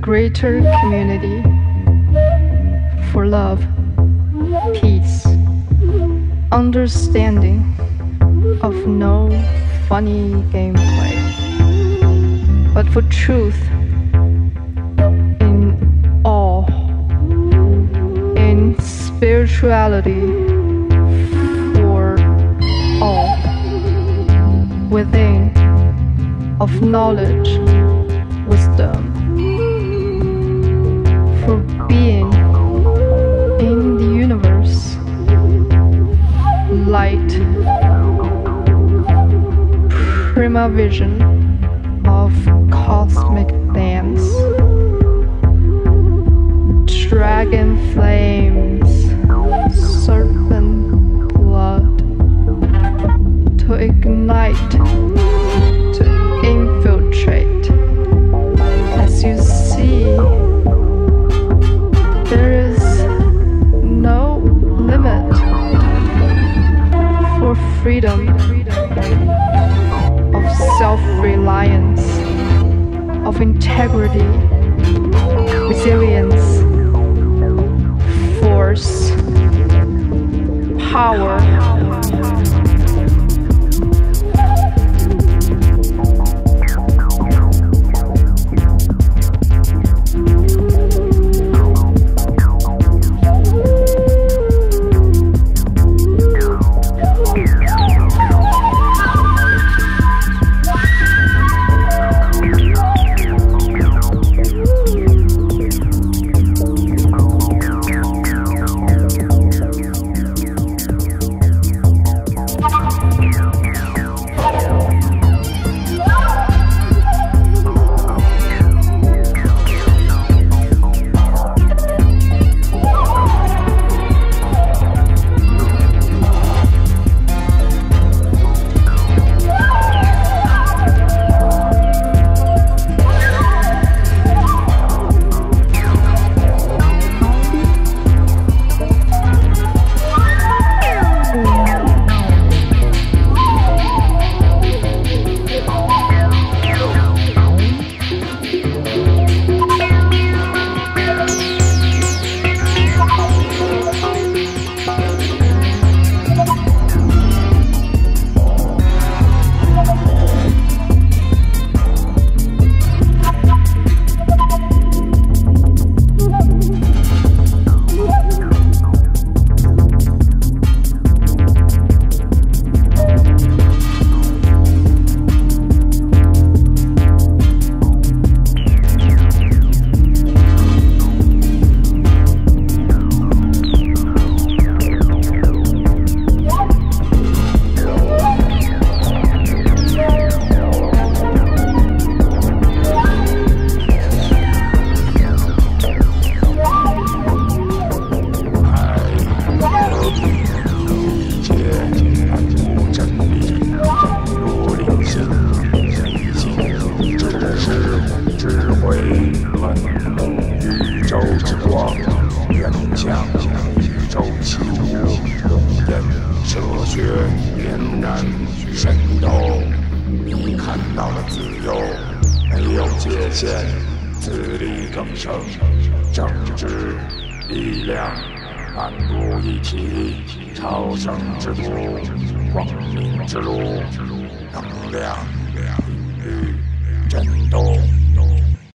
greater community, for love, peace, understanding of no funny gameplay, but for truth in all, in spirituality for all, within of knowledge, wisdom, for being in the universe, light, prima vision of cosmic dance, dragon flames, serpent blood, to ignite, to infiltrate. As you see, there is no limit for freedom of self-reliance, of integrity, resilience, force, power. 光明之路，能量与震动。